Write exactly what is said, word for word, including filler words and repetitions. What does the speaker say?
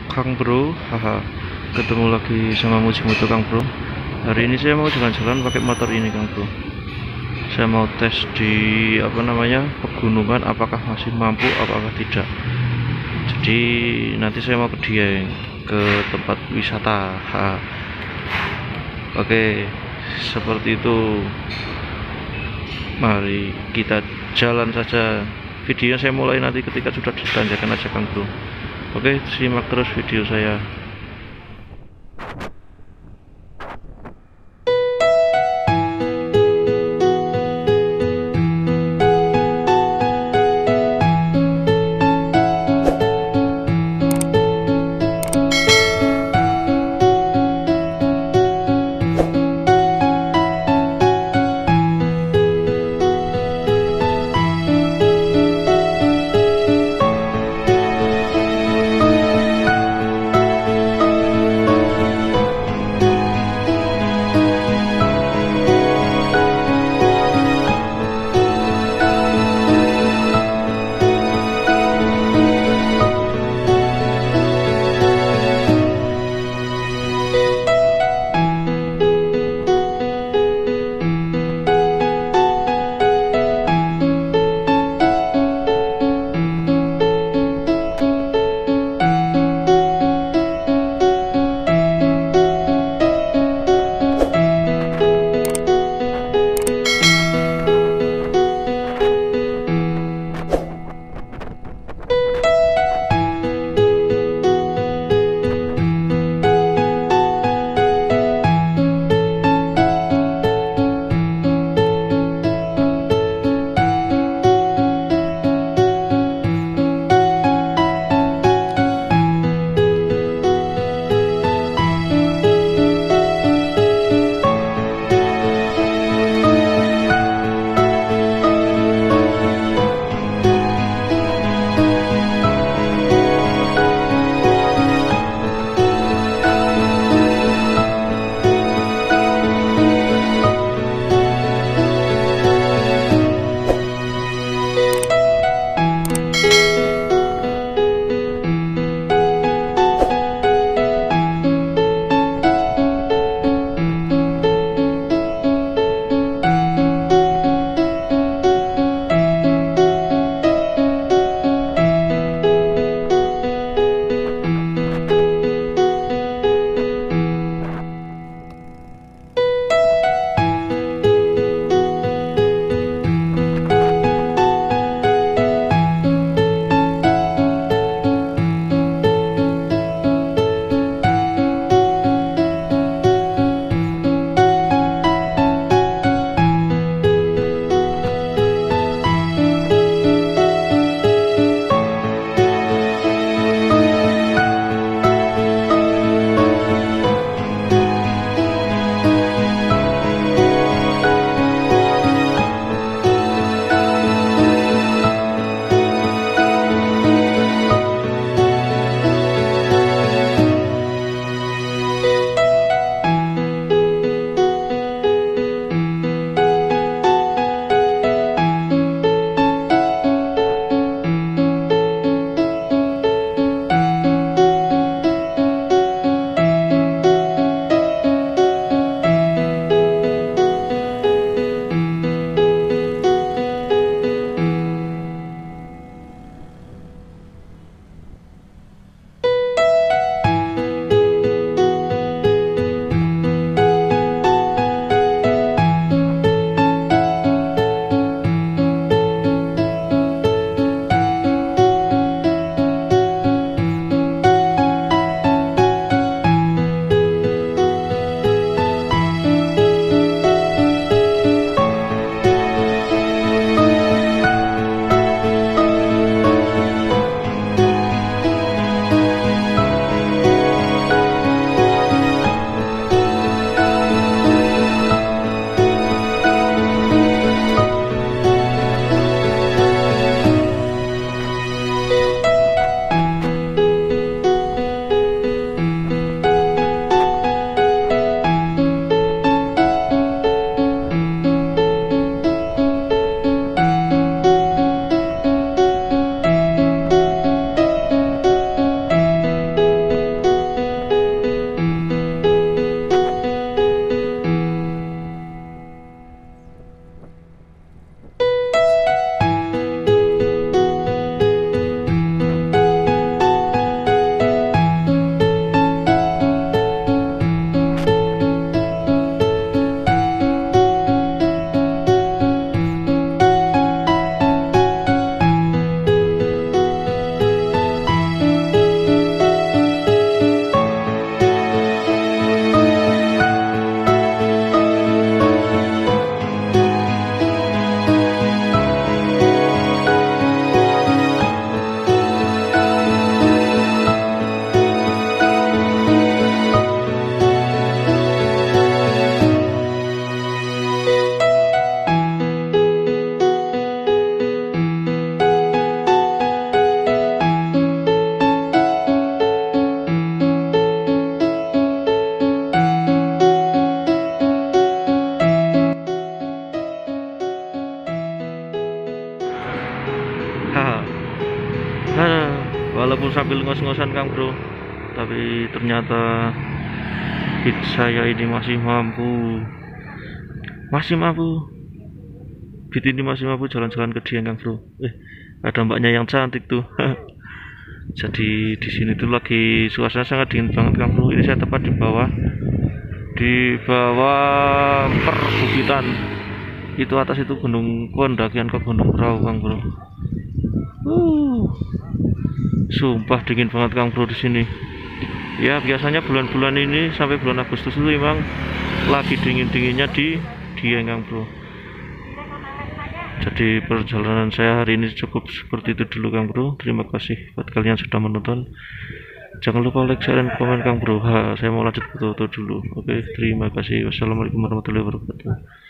Kang Bro, haha, ketemu lagi sama Mujimoto Kang Bro. Hari ini saya mau jalan-jalan pakai motor ini Kang Bro. Saya mau tes di apa namanya pegunungan, apakah masih mampu, apakah tidak. Jadi nanti saya mau ke Dieng, ke tempat wisata. Haha. Oke, seperti itu. Mari kita jalan saja. Video saya mulai nanti ketika sudah ditanjakan aja Kang Bro. Oke, simak terus video saya. walaupun sambil ngos-ngosan Kang Bro, tapi ternyata beat saya ini masih mampu masih mampu beat ini masih mampu jalan-jalan ke Dieng Kang Bro. Eh, ada mbaknya yang cantik tuh. Jadi di sini tuh lagi suasana sangat dingin banget Kang Bro. Ini saya tepat di bawah di bawah perbukitan itu, atas itu gunung pendakian ke Gunung Prau Kang Bro. Uh, sumpah dingin banget Kang Bro di sini. Ya biasanya bulan-bulan ini sampai bulan Agustus itu memang lagi dingin-dinginnya di Dieng Kang Bro. Jadi perjalanan saya hari ini cukup seperti itu dulu Kang Bro. Terima kasih buat kalian sudah menonton. Jangan lupa like, share, dan komen Kang Bro. Ha, saya mau lanjut foto-foto dulu. Oke, terima kasih. Wassalamualaikum warahmatullahi wabarakatuh.